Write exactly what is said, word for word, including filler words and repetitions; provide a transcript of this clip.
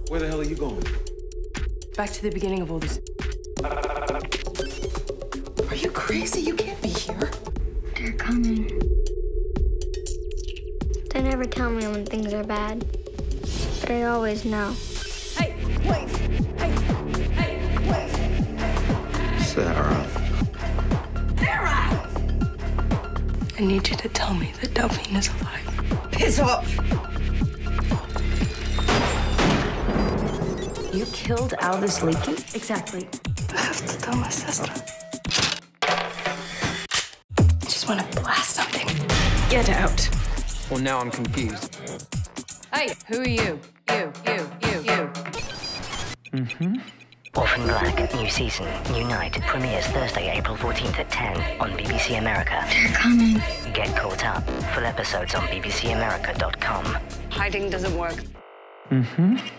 Where the hell are you going? Back to the beginning of all this. Are you crazy? You can't be here. They're coming. They never tell me when things are bad, but I always know. Hey, wait! Hey, hey, wait! Sarah. Sarah! I need you to tell me that Delphine is alive. Piss off! You killed Aldous Leakey? Exactly. I have to tell my sister. I just want to blast something. Get out. Well, now I'm confused. Hey, who are you? You, you, you, you. Mm-hmm. Orphan Black, new season, new night, premieres Thursday, April fourteenth at ten on B B C America. They're coming. Get caught up. Full episodes on b b c america dot com. Hiding doesn't work. Mm-hmm.